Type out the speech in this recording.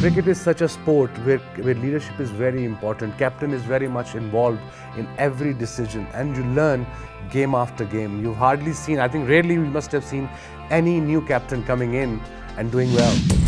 Cricket is such a sport where leadership is very important. Captain is very much involved in every decision and you learn game after game. You've hardly seen, I think rarely we must have seen any new captain coming in and doing well.